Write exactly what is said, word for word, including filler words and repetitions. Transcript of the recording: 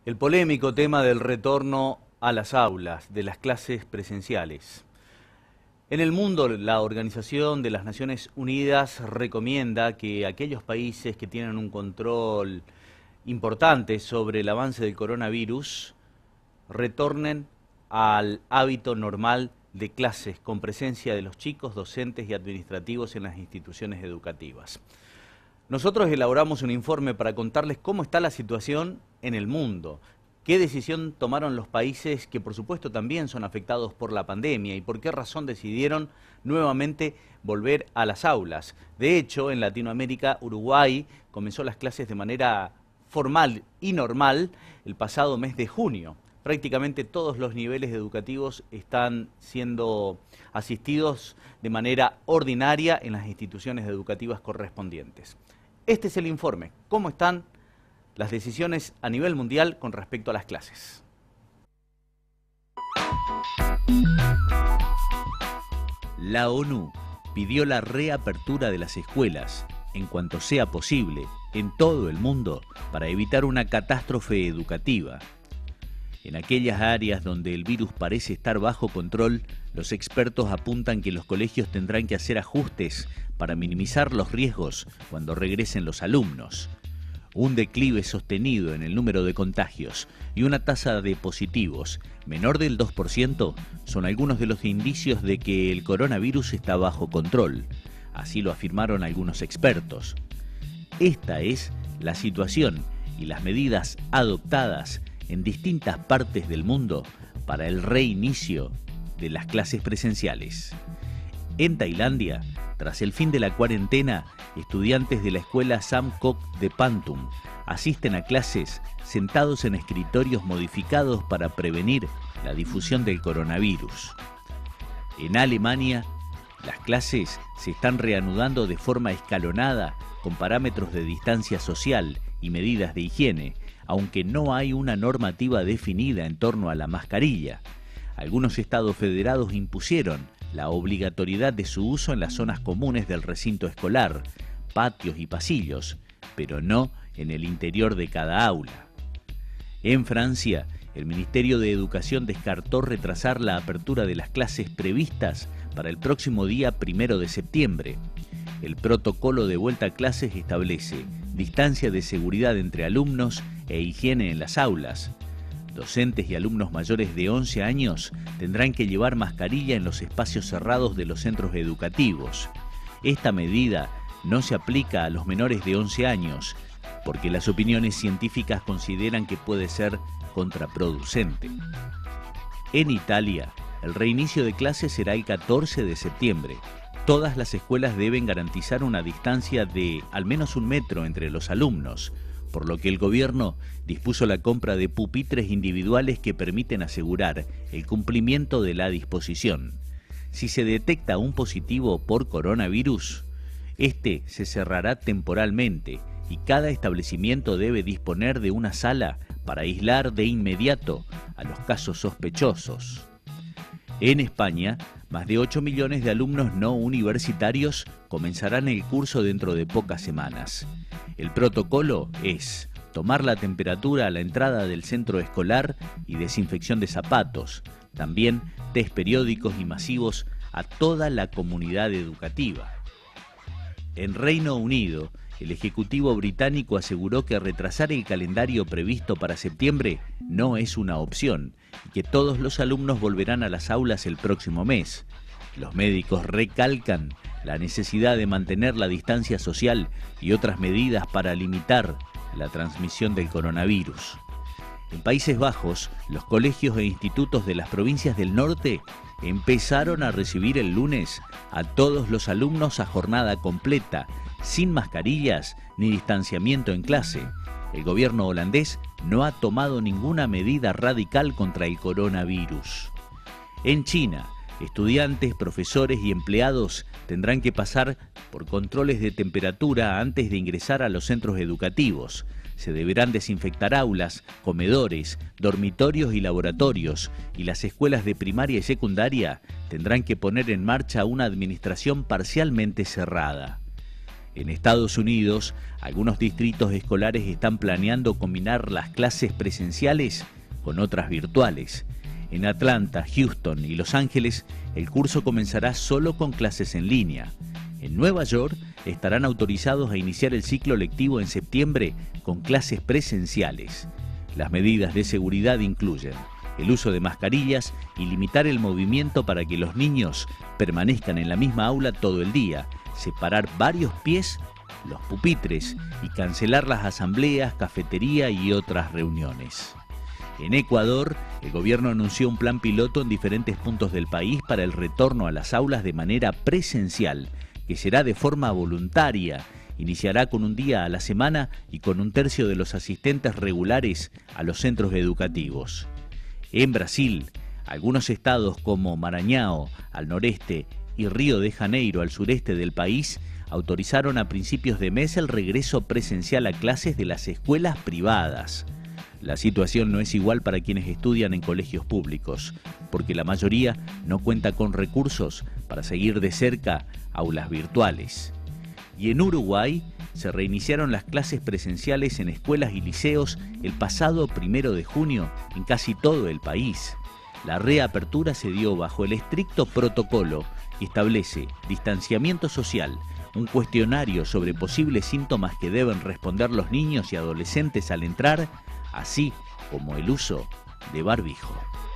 El polémico tema del retorno a las aulas, de las clases presenciales. En el mundo, la Organización de las Naciones Unidas recomienda que aquellos países que tienen un control importante sobre el avance del coronavirus retornen al hábito normal de clases con presencia de los chicos, docentes y administrativos en las instituciones educativas. Nosotros elaboramos un informe para contarles cómo está la situación en el mundo, qué decisión tomaron los países que por supuesto también son afectados por la pandemia y por qué razón decidieron nuevamente volver a las aulas. De hecho, en Latinoamérica, Uruguay comenzó las clases de manera formal y normal el pasado mes de junio. Prácticamente todos los niveles educativos están siendo asistidos de manera ordinaria en las instituciones educativas correspondientes. Este es el informe. ¿Cómo están las decisiones a nivel mundial con respecto a las clases? La ONU pidió la reapertura de las escuelas, en cuanto sea posible, en todo el mundo, para evitar una catástrofe educativa. En aquellas áreas donde el virus parece estar bajo control, los expertos apuntan que los colegios tendrán que hacer ajustes para minimizar los riesgos cuando regresen los alumnos. Un declive sostenido en el número de contagios y una tasa de positivos menor del dos por ciento son algunos de los indicios de que el coronavirus está bajo control. Así lo afirmaron algunos expertos. Esta es la situación y las medidas adoptadas en distintas partes del mundo para el reinicio de las clases presenciales. En Tailandia, tras el fin de la cuarentena, estudiantes de la escuela Sam Kok de Pantum asisten a clases sentados en escritorios modificados para prevenir la difusión del coronavirus. En Alemania, las clases se están reanudando de forma escalonada con parámetros de distancia social y medidas de higiene, aunque no hay una normativa definida en torno a la mascarilla. Algunos estados federados impusieron la obligatoriedad de su uso en las zonas comunes del recinto escolar, patios y pasillos, pero no en el interior de cada aula. En Francia, el Ministerio de Educación descartó retrasar la apertura de las clases previstas para el próximo día primero de septiembre. El protocolo de vuelta a clases establece distancia de seguridad entre alumnos e higiene en las aulas. Docentes y alumnos mayores de once años tendrán que llevar mascarilla en los espacios cerrados de los centros educativos. Esta medida no se aplica a los menores de once años, porque las opiniones científicas consideran que puede ser contraproducente. En Italia, el reinicio de clases será el catorce de septiembre. Todas las escuelas deben garantizar una distancia de al menos un metro entre los alumnos, por lo que el gobierno dispuso la compra de pupitres individuales que permiten asegurar el cumplimiento de la disposición. Si se detecta un positivo por coronavirus, este se cerrará temporalmente y cada establecimiento debe disponer de una sala para aislar de inmediato a los casos sospechosos. En España, más de ocho millones de alumnos no universitarios comenzarán el curso dentro de pocas semanas. El protocolo es tomar la temperatura a la entrada del centro escolar y desinfección de zapatos, también test periódicos y masivos a toda la comunidad educativa. En Reino Unido, el Ejecutivo británico aseguró que retrasar el calendario previsto para septiembre no es una opción y que todos los alumnos volverán a las aulas el próximo mes. Los médicos recalcan la necesidad de mantener la distancia social y otras medidas para limitar la transmisión del coronavirus. En Países Bajos, los colegios e institutos de las provincias del norte empezaron a recibir el lunes a todos los alumnos a jornada completa, sin mascarillas ni distanciamiento en clase. El gobierno holandés no ha tomado ninguna medida radical contra el coronavirus. En China, estudiantes, profesores y empleados tendrán que pasar por controles de temperatura antes de ingresar a los centros educativos. Se deberán desinfectar aulas, comedores, dormitorios y laboratorios, y las escuelas de primaria y secundaria tendrán que poner en marcha una administración parcialmente cerrada. En Estados Unidos, algunos distritos escolares están planeando combinar las clases presenciales con otras virtuales. En Atlanta, Houston y Los Ángeles, el curso comenzará solo con clases en línea. En Nueva York, estarán autorizados a iniciar el ciclo lectivo en septiembre con clases presenciales. Las medidas de seguridad incluyen el uso de mascarillas y limitar el movimiento para que los niños permanezcan en la misma aula todo el día, separar varios pies los pupitres y cancelar las asambleas, cafetería y otras reuniones. En Ecuador, el gobierno anunció un plan piloto en diferentes puntos del país para el retorno a las aulas de manera presencial, que será de forma voluntaria. Iniciará con un día a la semana y con un tercio de los asistentes regulares a los centros educativos. En Brasil, algunos estados como Maranhão, al noreste, y Río de Janeiro, al sureste del país, autorizaron a principios de mes el regreso presencial a clases de las escuelas privadas. La situación no es igual para quienes estudian en colegios públicos, porque la mayoría no cuenta con recursos para seguir de cerca aulas virtuales. Y en Uruguay se reiniciaron las clases presenciales en escuelas y liceos el pasado primero de junio en casi todo el país. La reapertura se dio bajo el estricto protocolo y establece distanciamiento social, un cuestionario sobre posibles síntomas que deben responder los niños y adolescentes al entrar, así como el uso de barbijo.